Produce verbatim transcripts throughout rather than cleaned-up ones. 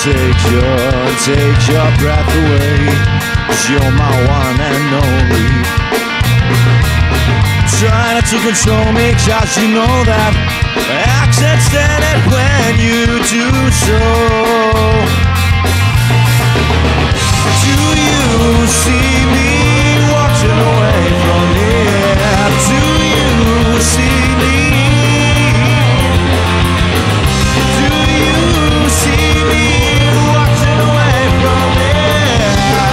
take your, take your breath away, 'cause you're my one and only. Try not to control me, 'cause you know that I can't stand it when you do so. Do you see me walking away from here? Do you see me? Do you see me walking away from here?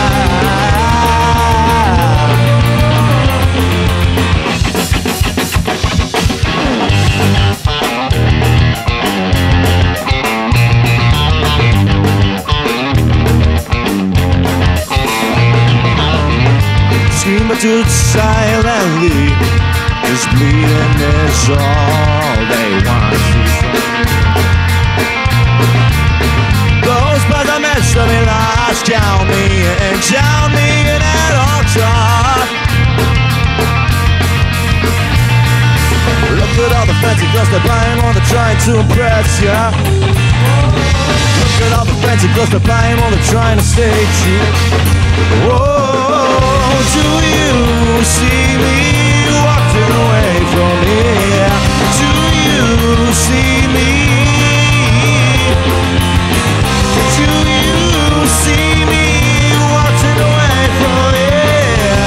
Scream but do it silently, 'cause bleeding is all they want to see. Those bars I messed up in lies, count me and count me in at all time. Look at all the fancy girls they're buying while they're trying to impress ya. Look at all the fancy girls they're buying while they're trying to stay true. Whoa, do you see me walking away from here? Do you see me? Do you see me walking away from here?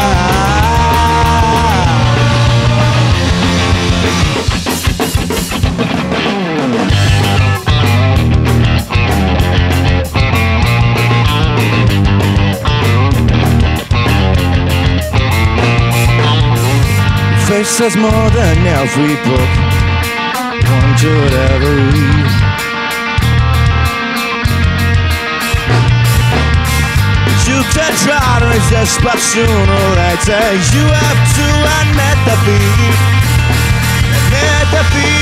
Face says more than every book one could ever read. You can try to resist, but sooner or later you have to admit defeat. Admit defeat.